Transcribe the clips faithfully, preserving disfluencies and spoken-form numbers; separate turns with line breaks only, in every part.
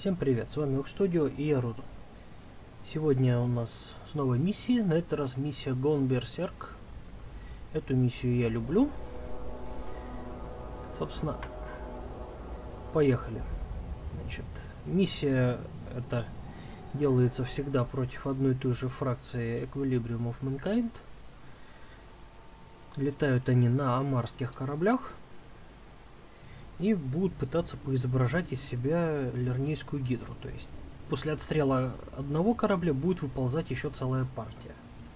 Всем привет, с вами Укстудио и я Розу. Сегодня у нас снова миссия, на этот раз миссия Gone Berserk. Эту миссию я люблю. Собственно, поехали. Значит, миссия эта делается всегда против одной и той же фракции Equilibrium of Mankind. Летают они на амарских кораблях и будут пытаться поизображать из себя лернейскую гидру. То есть после отстрела одного корабля будет выползать еще целая партия.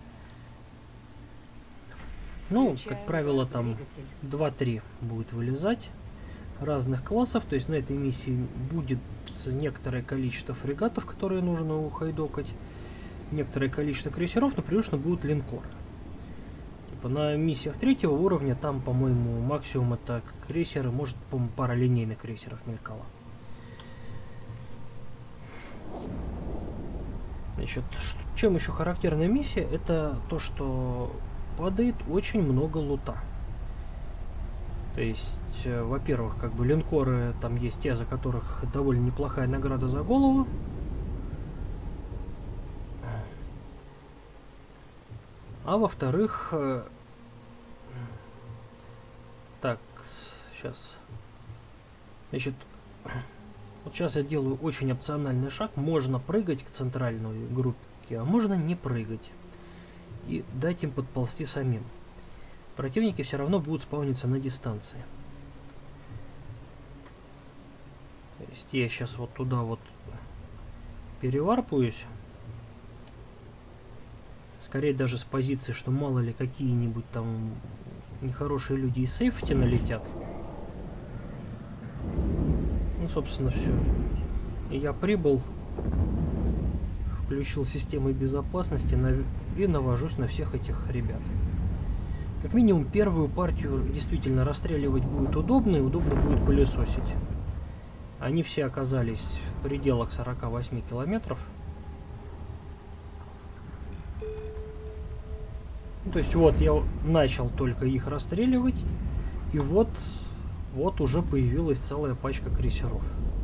Ну, как правило, там два-три будет вылезать разных классов. То есть на этой миссии будет некоторое количество фрегатов, которые нужно ухайдокать, некоторое количество крейсеров, но превышено будут линкоры. На миссиях третьего уровня там, по-моему, максимум это крейсеры, может, по-моему, пара линейных крейсеров мелькала. Значит, чем еще характерна миссия, это то, что падает очень много лута. То есть, э, во-первых, как бы линкоры, там есть те, за которых довольно неплохая награда за голову. А во-вторых, э, так, сейчас, значит, вот сейчас я делаю очень опциональный шаг. Можно прыгать к центральной группе, а можно не прыгать и дать им подползти самим. Противники все равно будут спавниться на дистанции. То есть я сейчас вот туда вот переварпаюсь. Скорее даже с позиции, что мало ли какие-нибудь там нехорошие люди из сейфти налетят. Ну, собственно, все. И я прибыл, включил системы безопасности и навожусь на всех этих ребят. Как минимум, первую партию действительно расстреливать будет удобно, и удобно будет пылесосить. Они все оказались в пределах сорока восьми километров. То есть вот я начал только их расстреливать, и вот, вот уже появилась целая пачка крейсеров.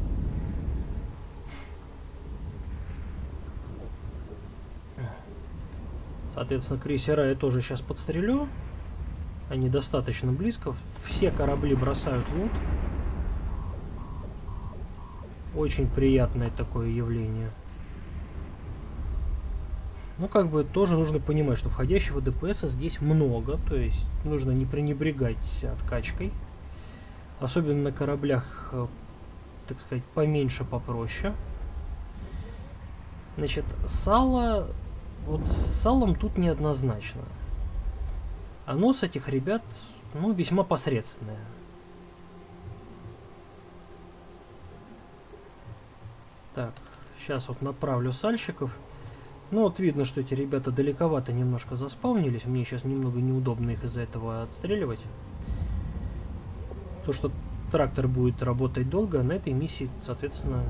Соответственно, крейсера я тоже сейчас подстрелю. Они достаточно близко. Все корабли бросают лут. Очень приятное такое явление. Ну, как бы тоже нужно понимать, что входящего ДПСа здесь много, то есть нужно не пренебрегать откачкой. Особенно на кораблях, так сказать, поменьше, попроще. Значит, сало... Вот с салом тут неоднозначно. Оно с этих ребят, ну, весьма посредственное. Так, сейчас вот направлю сальщиков. Ну вот видно, что эти ребята далековато немножко заспавнились. Мне сейчас немного неудобно их из-за этого отстреливать. То, что трактор будет работать долго, на этой миссии, соответственно,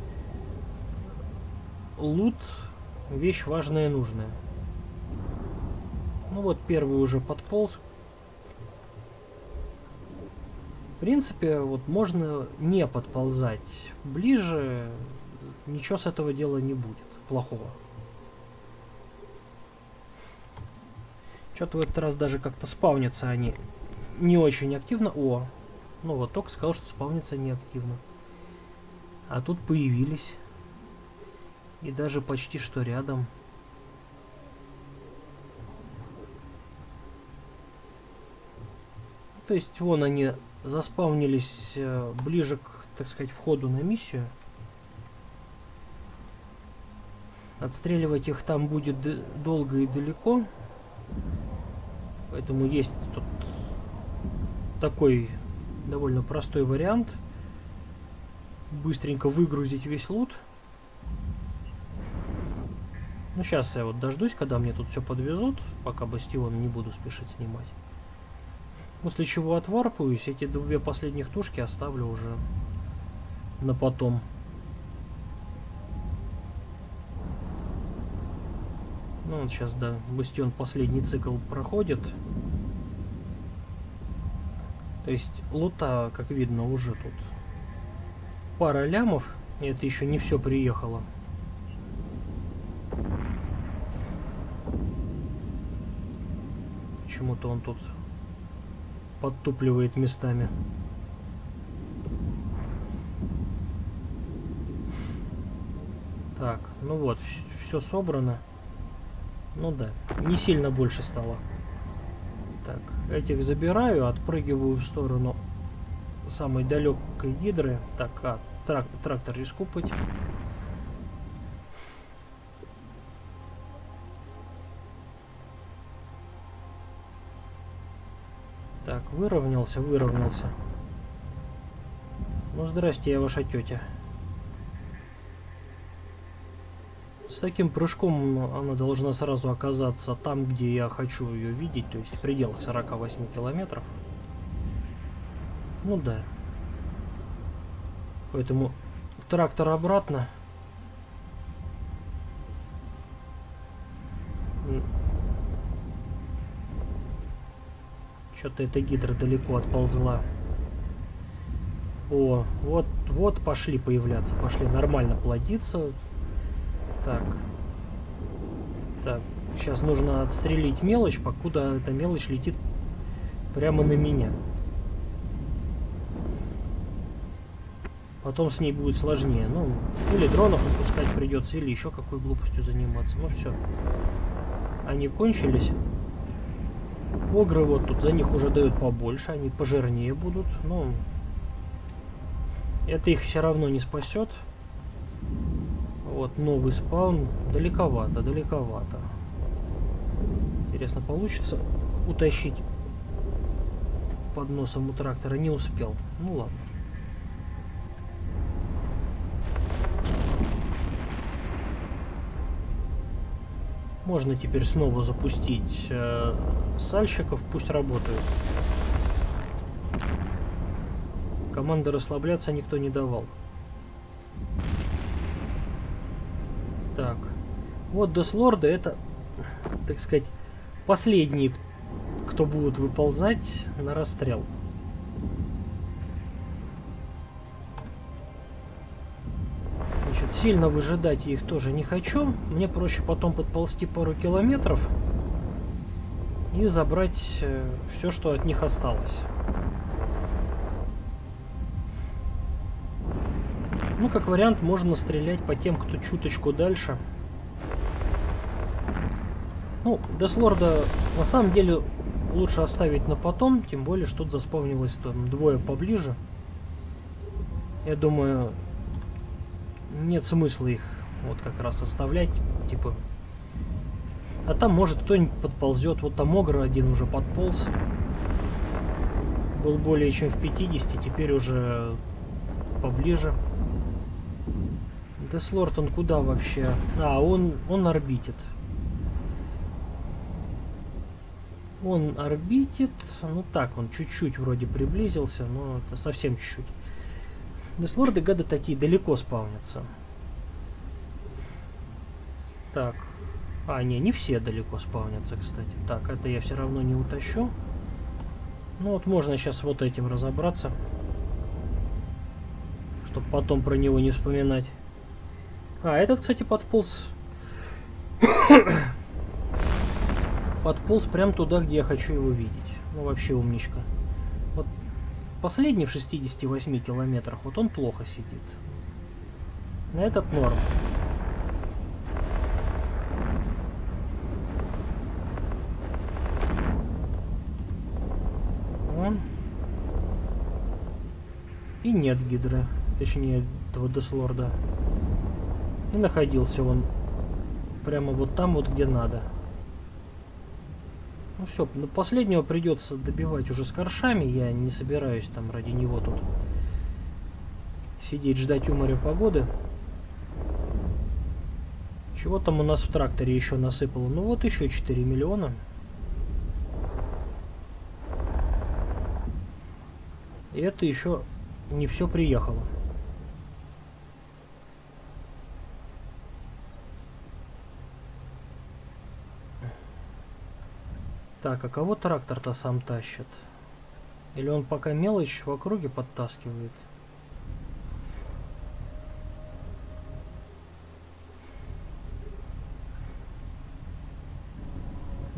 лут вещь важная и нужная. Ну вот первый уже подполз. В принципе, вот можно не подползать ближе. Ничего с этого дела не будет плохого. Что-то в этот раз даже как-то спавнятся они не очень активно. О, ну вот только сказал, что спавнятся неактивно. А тут появились. И даже почти что рядом. То есть вон они заспавнились э, ближе к, так сказать, входу на миссию. Отстреливать их там будет долго и далеко. Поэтому есть тут такой довольно простой вариант. Быстренько выгрузить весь лут. Ну, сейчас я вот дождусь, когда мне тут все подвезут. Пока бастион не буду спешить снимать. После чего отварпаюсь. Эти две последних тушки оставлю уже на потом. Ну, вот сейчас, да, бастион последний цикл проходит. То есть лута, как видно, уже тут пара лямов. И это еще не все приехало. Почему-то он тут подтупливает местами. Так, ну вот, все собрано. Ну да, не сильно больше стало. Так, этих забираю, отпрыгиваю в сторону самой далекой гидры. Так, а, трак, трактор рискупать. Так, выровнялся, выровнялся. Ну, здрасте, я ваша тетя. С таким прыжком она должна сразу оказаться там, где я хочу ее видеть, то есть в пределах сорока восьми километров. Ну да. Поэтому трактор обратно. Что-то эта гидра далеко отползла. О, вот, вот пошли появляться, пошли нормально плодиться. Так. Так, сейчас нужно отстрелить мелочь, покуда эта мелочь летит прямо на меня. Потом с ней будет сложнее. Ну, или дронов выпускать придется, или еще какой глупостью заниматься. Ну все. Они кончились. Огры вот тут, за них уже дают побольше, они пожирнее будут. Но это их все равно не спасет. Вот новый спаун. Далековато, далековато. Интересно, получится утащить под носом у трактора? Не успел. Ну ладно. Можно теперь снова запустить э, сальщиков, пусть работают. Команды расслабляться никто не давал. Так, вот Деслорды — это, так сказать, последние, кто будут выползать на расстрел. Значит, сильно выжидать я их тоже не хочу. Мне проще потом подползти пару километров и забрать э, все, что от них осталось. Ну, как вариант, можно стрелять по тем, кто чуточку дальше. Ну, Деслорда на самом деле лучше оставить на потом, тем более, что тут заспавнилось там двое поближе. Я думаю, нет смысла их вот как раз оставлять, типа. А там, может, кто-нибудь подползет. Вот там Огр один уже подполз. Был более чем в пятидесяти, теперь уже поближе. Деслорд, он куда вообще? А, он, он орбитит. Он орбитит. Ну так, он чуть-чуть вроде приблизился, но это совсем чуть-чуть. Деслорды, гады такие, далеко спавнятся. Так. А, не, не все далеко спавнятся, кстати. Так, это я все равно не утащу. Ну вот можно сейчас вот этим разобраться. Чтобы потом про него не вспоминать. А, этот, кстати, подполз. Подполз прям туда, где я хочу его видеть. Ну, вообще умничка. Вот последний в шестидесяти восьми километрах, вот он плохо сидит. На этот норм. Он. И нет гидры. Точнее, этого Деслорда. И находился он прямо вот там, вот где надо. Ну все, на последнего придется добивать уже с коршами. Я не собираюсь там ради него тут сидеть, ждать у моря погоды. Чего там у нас в тракторе еще насыпало? Ну вот еще четыре миллиона. И это еще не все приехало. Так, а кого трактор-то сам тащит? Или он пока мелочь в округе подтаскивает?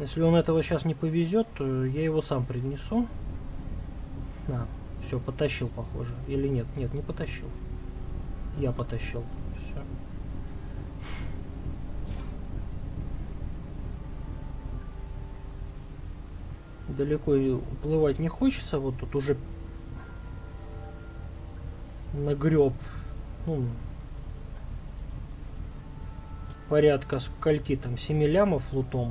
Если он этого сейчас не повезет, то я его сам принесу. А, все, потащил, похоже. Или нет? Нет, не потащил. Я потащил. Все. Далеко уплывать не хочется. Вот тут уже нагреб. Ну, порядка скольки там, семи лямов лутом.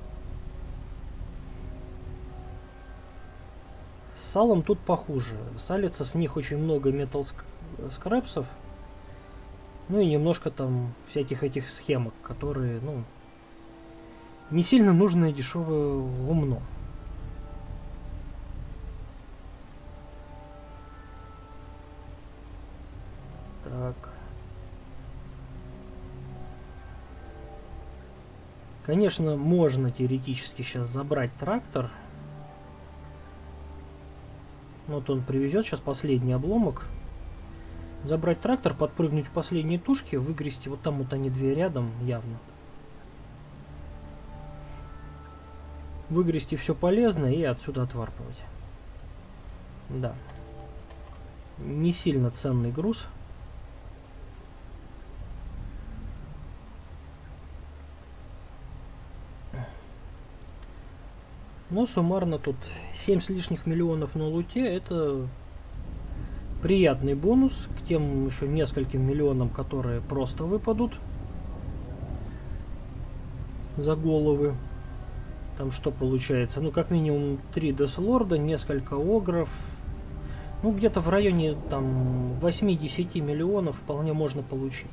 С салом тут похуже. Салится с них очень много металл скрапсов. Ну и немножко там всяких этих схемок, которые, ну, не сильно нужное дешевое гумно. Так. Конечно, можно теоретически сейчас забрать трактор. Вот он привезет сейчас последний обломок. Забрать трактор, подпрыгнуть к последней тушке, выгрести. Вот там вот они две рядом, явно. Выгрести все полезное и отсюда отварпывать. Да. Не сильно ценный груз. Но суммарно тут семь с лишних миллионов на луте. Это приятный бонус к тем еще нескольким миллионам, которые просто выпадут за головы. Там что получается? Ну, как минимум три Деслорда, несколько огров. Ну, где-то в районе там восьми-десяти миллионов вполне можно получить.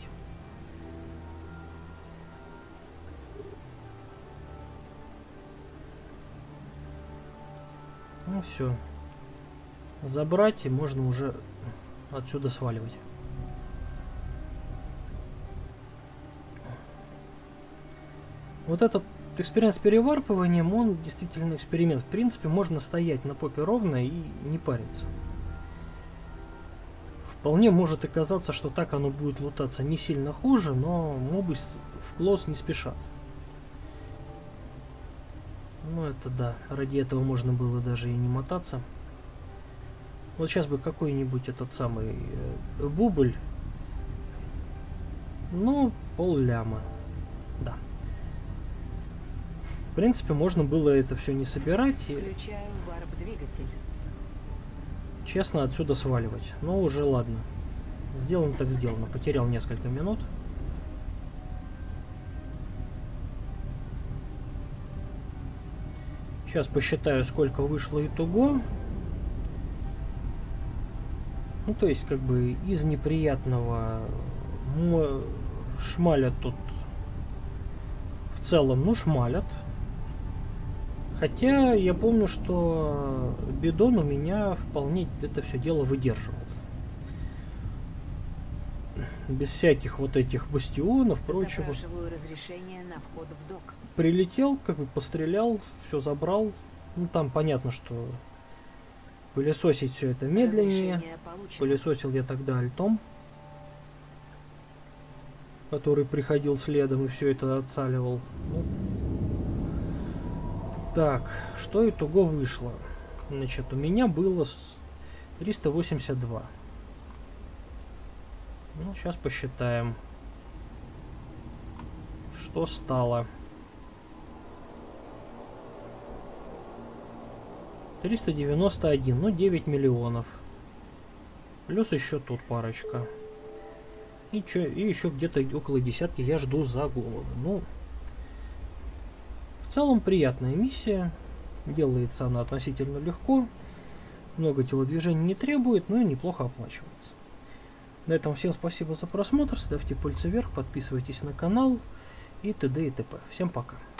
Ну все. Забрать, и можно уже отсюда сваливать. Вот этот эксперимент с переварпыванием, он действительно эксперимент. В принципе, можно стоять на попе ровно и не париться. Вполне может оказаться, что так оно будет лутаться не сильно хуже, но мобы в клосс не спешат. Ну это да, ради этого можно было даже и не мотаться. Вот сейчас бы какой-нибудь этот самый э, бубль. Ну, пол ляма. Да. В принципе, можно было это все не собирать и
Включаю варп-двигатель.
честно отсюда сваливать. Но уже ладно. Сделано так сделано. Потерял несколько минут. Сейчас посчитаю, сколько вышло итого. Ну, то есть, как бы, из неприятного шмалят тут в целом, ну, шмалят. Хотя, я помню, что бидон у меня вполне это все дело выдерживал. Без всяких вот этих бастионов, прочего.
Запрашиваю разрешение на вход в док.
Прилетел, как бы пострелял, все забрал. Ну, там понятно, что пылесосить все это медленнее. Пылесосил я тогда альтом, который приходил следом и все это отцаливал. Ну, так, что итого вышло? Значит, у меня было триста восемьдесят два. Ну, сейчас посчитаем, что стало. триста девяносто один, ну девять миллионов. Плюс еще тут парочка. И, чё, и еще где-то около десятки я жду за голову. Ну, в целом приятная миссия. Делается она относительно легко. Много телодвижений не требует, но и неплохо оплачивается. На этом всем спасибо за просмотр. Ставьте пальцы вверх, подписывайтесь на канал и т.д. и т.п. Всем пока.